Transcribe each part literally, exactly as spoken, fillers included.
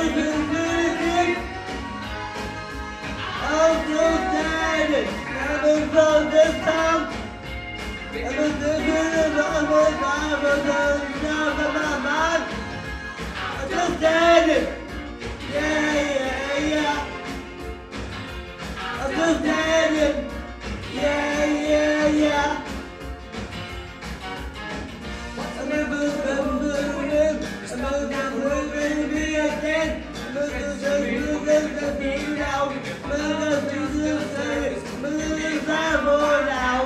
understanding. Understanding. Never saw this time. Never thinking about the time of the sound of my mind. Understanding. Yeah, yeah, yeah. Understanding. Yeah, yeah, yeah. I'm never living. I'm never living me again. I'm never living the beat now. I'm never living I'm never travel now.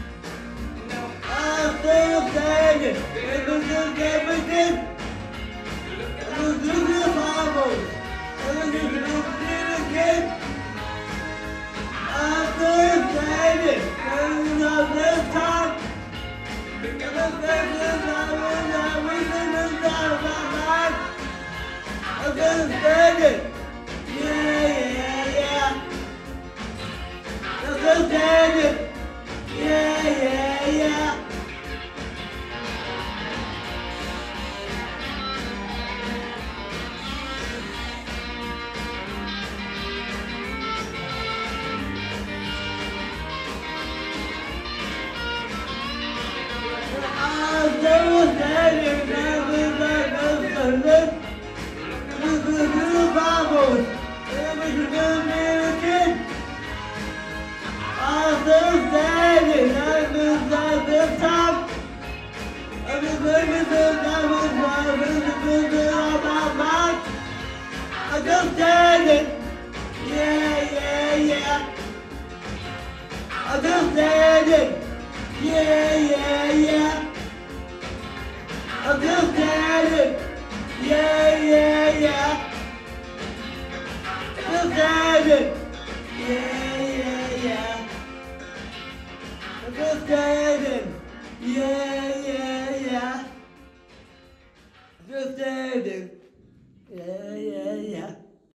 I'm still standing. I'm doing everything. I'm doing the Bible. I'm doing the again. I'm still standing. I'm not this time. I'm not this time. I'm gonna stand it. Yeah, yeah, yeah. I'm gonna stand it. Yeah, yeah, yeah. I'm still standing. I'm I'm still standing, I've been there this time. I've been living this time, I've been living on my mind. I'm still standing, yeah, yeah, yeah. I'm still standing, yeah, yeah, yeah. I'm still standing, yeah, yeah, yeah. Still standing, yeah, yeah, yeah. I'm still standing. Yeah, yeah, yeah. I'm still standing. Yeah, yeah.